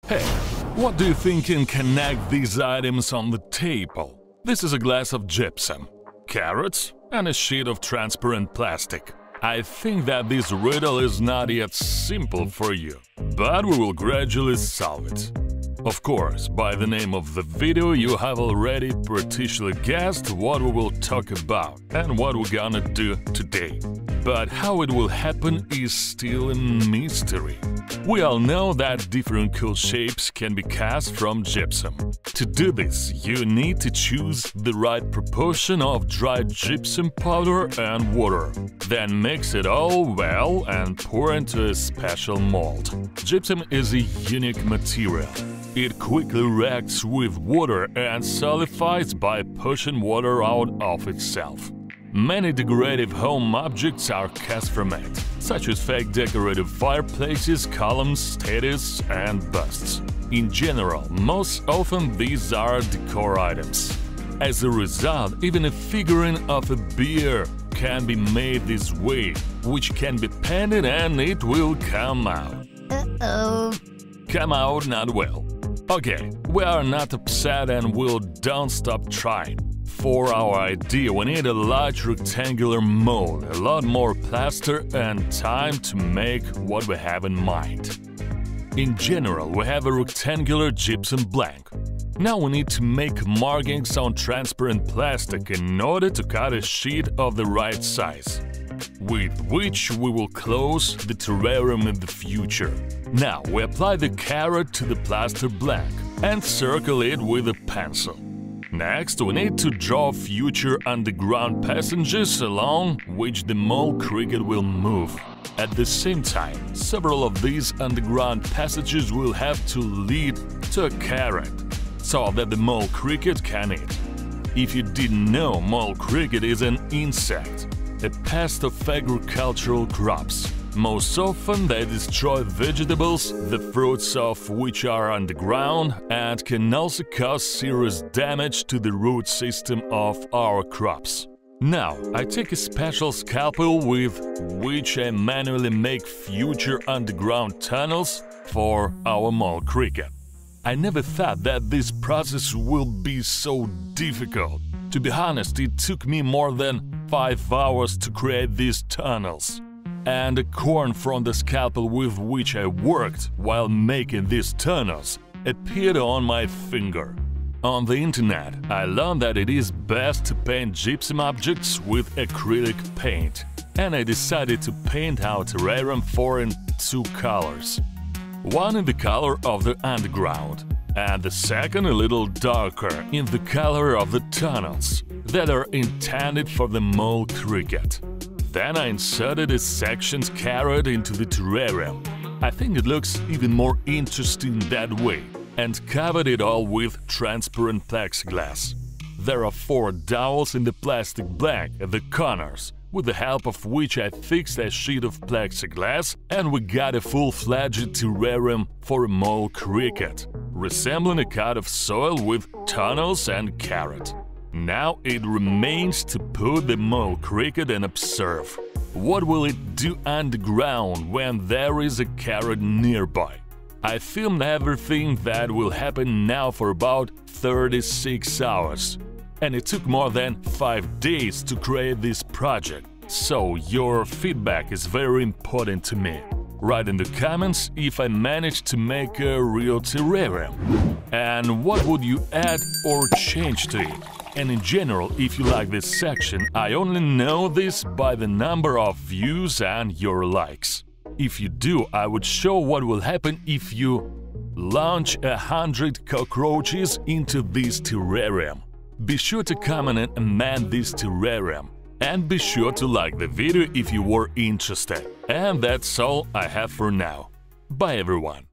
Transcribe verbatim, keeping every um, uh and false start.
Hey, what do you think can connect these items on the table? This is a glass of gypsum, carrots, and a sheet of transparent plastic. I think that this riddle is not yet simple for you, but we will gradually solve it. Of course, by the name of the video you have already practically guessed what we will talk about and what we're gonna do today. But how it will happen is still a mystery. We all know that different cool shapes can be cast from gypsum. To do this, you need to choose the right proportion of dried gypsum powder and water. Then mix it all well and pour into a special mold. Gypsum is a unique material. It quickly reacts with water and solidifies by pushing water out of itself. Many decorative home objects are cast from it, such as fake decorative fireplaces, columns, statues, and busts. In general, most often these are decor items. As a result, even a figurine of a bear can be made this way, which can be painted and it will come out. Uh-oh. Come out not well. Okay, we are not upset and we'll don't stop trying. For our idea, we need a large rectangular mold, a lot more plaster and time to make what we have in mind. In general, we have a rectangular gypsum blank. Now we need to make markings on transparent plastic in order to cut a sheet of the right size, with which we will close the terrarium in the future. Now we apply the carrot to the plaster blank and circle it with a pencil. Next, we need to draw future underground passages along which the mole cricket will move. At the same time, several of these underground passages will have to lead to a carrot, so that the mole cricket can eat. If you didn't know, mole cricket is an insect, a pest of agricultural crops. Most often they destroy vegetables, the fruits of which are underground, and can also cause serious damage to the root system of our crops. Now, I take a special scalpel with which I manually make future underground tunnels for our mole cricket. I never thought that this process will be so difficult. To be honest, it took me more than five hours to create these tunnels. And the corn from the scalpel with which I worked while making these tunnels appeared on my finger. On the internet, I learned that it is best to paint gypsum objects with acrylic paint, and I decided to paint our terrarium four in two colors. One in the color of the underground, and the second a little darker in the color of the tunnels that are intended for the mole cricket. Then I inserted a sectioned carrot into the terrarium. I think it looks even more interesting that way, and covered it all with transparent plexiglass. There are four dowels in the plastic blank at the corners, with the help of which I fixed a sheet of plexiglass, and we got a full-fledged terrarium for a mole cricket, resembling a cut of soil with tunnels and carrot. Now it remains to put the mole cricket and observe. What will it do underground when there is a carrot nearby? I filmed everything that will happen now for about thirty-six hours. And it took more than five days to create this project, so your feedback is very important to me. Write in the comments if I managed to make a real terrarium. And what would you add or change to it? And in general, if you like this section, I only know this by the number of views and your likes. If you do, I would show what will happen if you launch a hundred cockroaches into this terrarium. Be sure to comment and amend this terrarium. And be sure to like the video if you were interested. And that's all I have for now. Bye everyone!